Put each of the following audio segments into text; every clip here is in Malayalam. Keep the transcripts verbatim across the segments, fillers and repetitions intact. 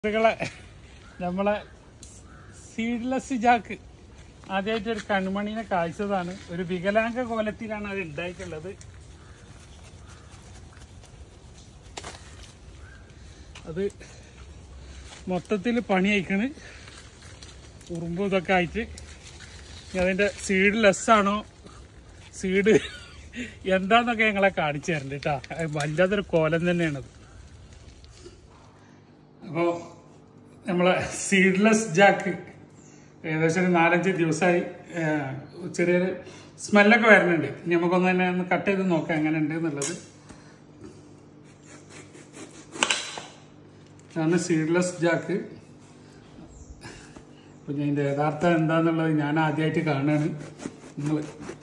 നമ്മളെ സീഡ്ലെസ് ജാക്ക് ആദ്യമായിട്ട് ഒരു കൺമണീനെ കാഴ്ചതാണ്. ഒരു വികലാംഗ കോലത്തിലാണ് അത് ഉണ്ടായിട്ടുള്ളത്. അത് മൊത്തത്തിൽ പണി അയക്കണ്, ഉറുമ്പ് ഇതൊക്കെ ആയിട്ട്. അതിൻ്റെ സീഡ്ലെസ് ആണോ സീഡ് എന്താന്നൊക്കെ ഞങ്ങളെ കാണിച്ചു തരണ്ട് കേട്ടോ. വല്ലാത്തൊരു കോലം തന്നെയാണത്. അപ്പോൾ നമ്മളെ സീഡ്ലെസ് ജാക്ക് ഏകദേശം ഒരു നാലഞ്ച് ദിവസമായി. ചെറിയൊരു സ്മെല്ലൊക്കെ വരുന്നുണ്ട്. ഇനി നമുക്കൊന്ന് തന്നെ ഒന്ന് കട്ട് ചെയ്ത് നോക്കാം എങ്ങനെ ഉണ്ട് എന്നുള്ളത്. ഇതാണ് സീഡ്ലെസ് ജാക്ക്. അപ്പം ഞാൻ ഇതിൻ്റെ യഥാർത്ഥം എന്താണെന്നുള്ളത് ഞാൻ ആദ്യമായിട്ട് കാണുകയാണ്. നിങ്ങൾ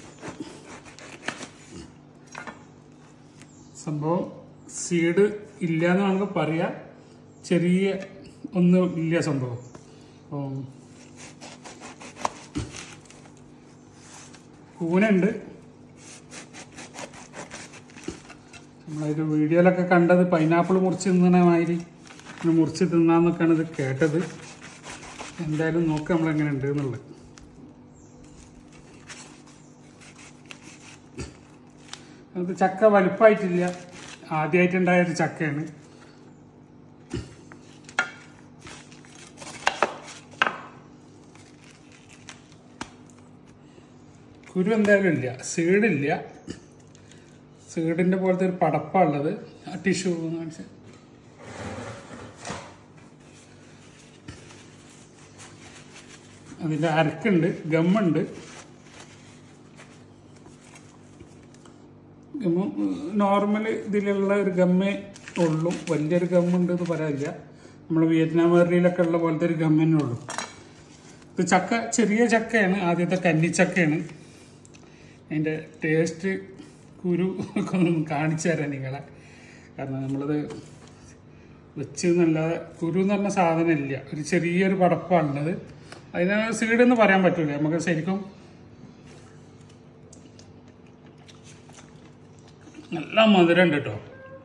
സംഭവം സീഡ് ഇല്ല എന്ന് നമുക്ക് പറയാം. ചെറിയ ഒന്നും ഇല്ല സംഭവം. കൂനുണ്ട്. നമ്മളൊരു വീഡിയോയിലൊക്കെ കണ്ടത് പൈനാപ്പിൾ മുറിച്ച് തിന്നണ മാതിരി മുറിച്ച് തിന്നാന്നൊക്കെയാണ് ഇത് കേട്ടത്. എന്തായാലും നോക്കാം നമ്മളെങ്ങനെ ഉണ്ട് എന്നുള്ളത്. അത് ചക്ക വലുപ്പമായിട്ടില്ല, ആദ്യമായിട്ടുണ്ടായൊരു ചക്കയാണ്. കുരു എന്തായാലും ഇല്ല, സീഡില്ല. സീഡിൻ്റെ പോലത്തെ ഒരു പടപ്പാണുള്ളത്. ആ ടിഷ്യൂ കാണിച്ച അതിൻ്റെ അരക്കുണ്ട്, ഗമ്മുണ്ട്. ഗമ്മ് നോർമൽ ഇതിലുള്ള ഒരു ഗമ്മേ ഉള്ളൂ. വലിയൊരു ഗമ്മുണ്ട് എന്ന് പറയാനില്ല. നമ്മൾ വിയറ്റ്നാം വെററിയിലൊക്കെ ഉള്ള പോലത്തെ ഒരു ഗമ്മന്നെ ഉള്ളൂ. ഇത് ചക്ക ചെറിയ ചക്കയാണ്, ആദ്യത്തെ കന്നിച്ചക്കയാണ്. അതിൻ്റെ ടേസ്റ്റ് കുരു ഒക്കെ ഒന്ന് കാണിച്ചു തരാം നിങ്ങളെ. കാരണം നമ്മളത് വെച്ച് എന്നല്ലാതെ കുരു എന്ന് പറഞ്ഞ സാധനം ഇല്ല. ഒരു ചെറിയൊരു പടപ്പാണുള്ളത്. അതിന് സീഡെന്ന് പറയാൻ പറ്റില്ല നമുക്ക്. ശരിക്കും നല്ല മധുരം ഉണ്ട് കേട്ടോ.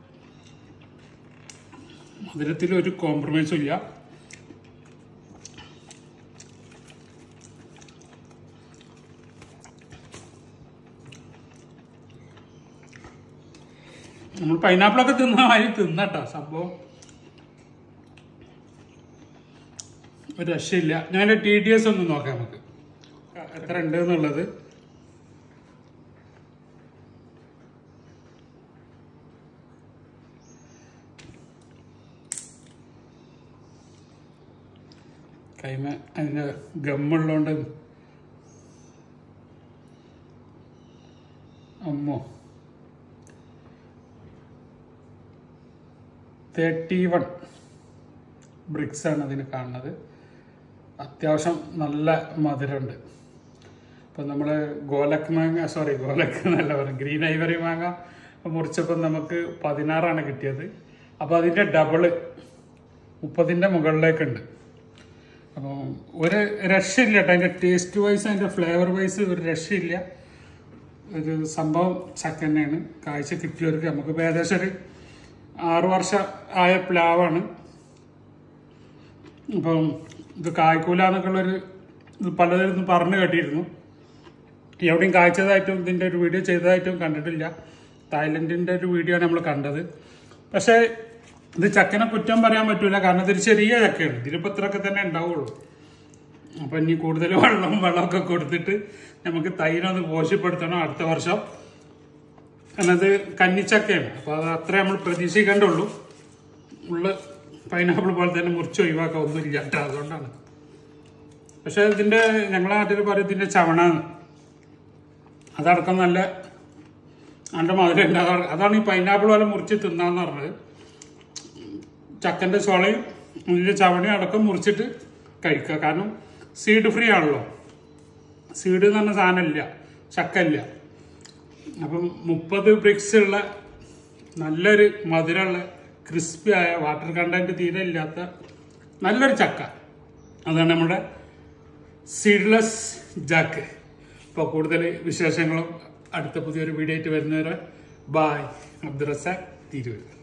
മധുരത്തിൽ ഒരു കോംപ്രമൈസും ഇല്ല. നമ്മൾ പൈനാപ്പിളൊക്കെ തിന്ന മാതിരി തിന്നട്ടോ. സംഭവം ഒരു രക്ഷയില്ല. ഞാൻ ടി ഡി എസ് ഒന്ന് നോക്കാം നമുക്ക് എത്ര ഉണ്ട് എന്നുള്ളത്. കൈമ അതിൻ്റെ ഗമ്മുള്ളതുകൊണ്ട് അമ്മോ തേർട്ടി വൺ ബ്രിക്സ് ആണ് അതിന് കാണുന്നത്. അത്യാവശ്യം നല്ല മധുരമുണ്ട്. ഇപ്പം നമ്മൾ ഗോലക്ക് മാങ്ങ സോറി ഗോലക്ക് എന്നല്ല പറയും ഗ്രീൻ ഐവറി മാങ്ങ മുറിച്ചപ്പോൾ നമുക്ക് പതിനാറാണ് കിട്ടിയത്. അപ്പോൾ അതിൻ്റെ ഡബിള് മുപ്പതിൻ്റെ മുകളിലേക്കുണ്ട്. അപ്പോൾ ഒരു രക്ഷയില്ല കേട്ടോ. അതിൻ്റെ ടേസ്റ്റ് വൈസ് അതിൻ്റെ ഫ്ലേവർ വൈസ് ഒരു രക്ഷയില്ല. ഒരു സംഭവം ചക്ക തന്നെയാണ്. കാഴ്ച കിട്ടിയവർക്ക് നമുക്ക് ഏകദേശം ഒരു ആറു വർഷം ആയ പ്ലാവാണ്. അപ്പം ഇത് കായ്ക്കൂല എന്നൊക്കെയുള്ളൊരു ഇത് പലതിരുന്ന് പറഞ്ഞു കേട്ടിരുന്നു. എവിടെയും കായ്ച്ചതായിട്ടും ഇതിൻ്റെ ഒരു വീഡിയോ ചെയ്തതായിട്ടും കണ്ടിട്ടില്ല. തായ്ലൻഡിൻ്റെ ഒരു വീഡിയോ ആണ് നമ്മൾ കണ്ടത്. പക്ഷേ ഇത് ചക്കനെ കുറ്റം പറയാൻ പറ്റില്ല. കാരണം ഇതൊരു ചെറിയ ചക്കയാണ്. ഇതിലിപ്പോൾ ഇത്രയൊക്കെ തന്നെ ഉണ്ടാവുള്ളൂ. അപ്പം ഇനി കൂടുതൽ വെള്ളം വെള്ളമൊക്കെ കൊടുത്തിട്ട് നമുക്ക് തൈനൊന്ന് പോഷപ്പെടുത്തണം അടുത്ത വർഷം. എന്നത് കന്നിച്ചക്കയാണ്. അപ്പോൾ അത് അത്രേ നമ്മൾ പ്രതീക്ഷിക്കേണ്ടുള്ളൂ. ഉള്ള പൈനാപ്പിൾ പോലെ തന്നെ മുറിച്ച് ഒഴിവാക്കാൻ ഒന്നും ഇല്ല കേട്ടോ. അതുകൊണ്ടാണ്. പക്ഷേ ഇതിൻ്റെ ഞങ്ങളെ നാട്ടിൽ പറയും ഇതിൻ്റെ ചവണാന്ന്. അതടക്കം നല്ല നല്ല മധുരം ഉണ്ട്. അതാണ് അതാണ് ഈ പൈനാപ്പിൾ പോലെ മുറിച്ച് തിന്നാന്ന് പറഞ്ഞത്. ചക്കൻ്റെ ചുളയും ഇതിൻ്റെ ചവണയും അടക്കം മുറിച്ചിട്ട് കഴിക്കുക. കാരണം സീഡ് ഫ്രീ ആണല്ലോ. സീഡ് എന്ന് പറഞ്ഞ സാധനമില്ല, ചക്ക ഇല്ല. അപ്പം മുപ്പത് ബ്രിക്സ് ഉള്ള നല്ലൊരു മധുരമുള്ള ക്രിസ്പി ആയ വാട്ടർ കണ്ടന്റ് തീരെ ഇല്ലാത്ത നല്ലൊരു ചക്ക. അതാണ് നമ്മുടെ സീഡ്ലെസ് ജാക്ക്. ഇപ്പോൾ കൂടുതൽ വിശേഷങ്ങളും അടുത്ത പുതിയൊരു വീഡിയോ ആയിട്ട് വരുന്നവരെ ബായ്. അബ്ദുൾ റസാഖ് തിരൂർ.